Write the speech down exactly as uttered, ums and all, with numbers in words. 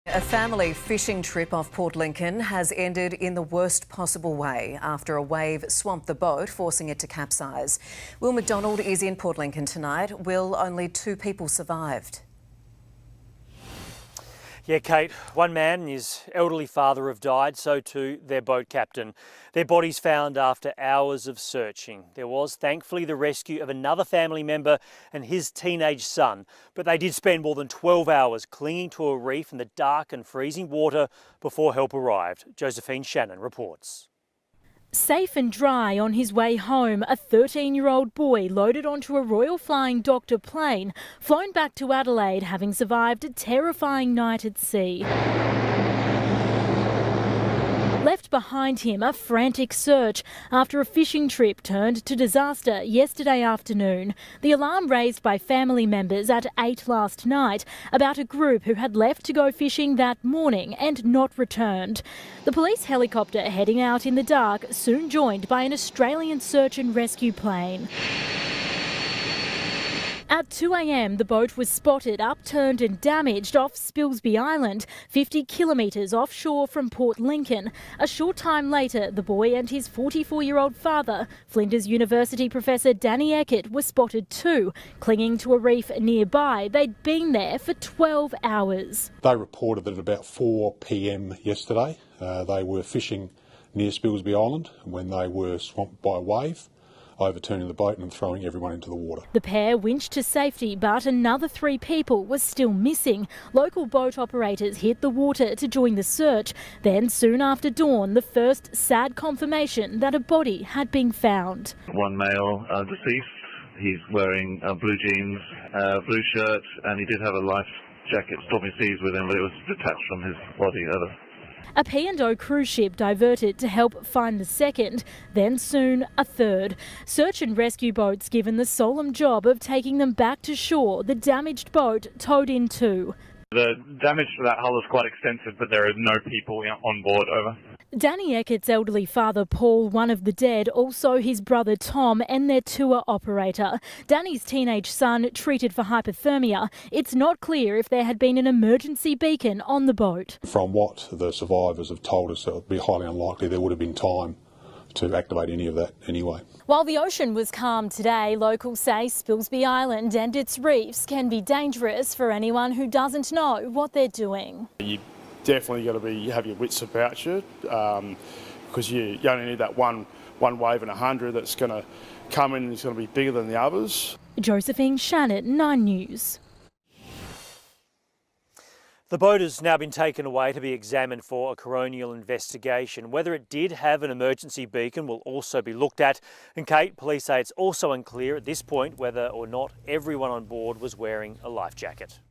A family fishing trip off Port Lincoln has ended in the worst possible way after a wave swamped the boat, forcing it to capsize. Will McDonald is in Port Lincoln tonight. Will, only two people survived. Yeah, Kate, one man and his elderly father have died, so too their boat captain. Their bodies found after hours of searching. There was thankfully the rescue of another family member and his teenage son, but they did spend more than twelve hours clinging to a reef in the dark and freezing water before help arrived. Josephine Shannon reports. Safe and dry on his way home, a thirteen-year-old boy loaded onto a Royal Flying Doctor plane, flown back to Adelaide, having survived a terrifying night at sea. Left behind him a frantic search after a fishing trip turned to disaster yesterday afternoon. The alarm raised by family members at eight last night about a group who had left to go fishing that morning and not returned. The police helicopter heading out in the dark, soon joined by an Australian search and rescue plane. At two a m, the boat was spotted upturned and damaged off Spilsby Island, fifty kilometres offshore from Port Lincoln. A short time later, the boy and his forty-four-year-old father, Flinders University professor Danny Eckert, were spotted too, clinging to a reef nearby. They'd been there for twelve hours. They reported that at about four p m yesterday, uh, they were fishing near Spilsby Island when they were swamped by a wave, overturning the boat and throwing everyone into the water. The pair winched to safety, but another three people were still missing. Local boat operators hit the water to join the search. Then, soon after dawn, the first sad confirmation that a body had been found. One male uh, deceased. He's wearing uh, blue jeans, uh, blue shirt, and he did have a life jacket, stormy seas with him, but it was detached from his body. Uh, A P and O cruise ship diverted to help find the second, then soon a third. Search and rescue boats given the solemn job of taking them back to shore, the damaged boat towed in too. The damage to that hull is quite extensive, but there are no people on board, over. Danny Eckert's elderly father Paul, one of the dead, also his brother Tom and their tour operator. Danny's teenage son treated for hypothermia. It's not clear if there had been an emergency beacon on the boat. From what the survivors have told us, it would be highly unlikely there would have been time to activate any of that anyway. While the ocean was calm today, locals say Spilsby Island and its reefs can be dangerous for anyone who doesn't know what they're doing. You definitely got to be have your wits about you, um, because you, you only need that one one wave in a hundred that's going to come in and it's going to be bigger than the others. Josephine Shannon, Nine News. The boat has now been taken away to be examined for a coronial investigation. Whether it did have an emergency beacon will also be looked at. And Kate, police say it's also unclear at this point whether or not everyone on board was wearing a life jacket.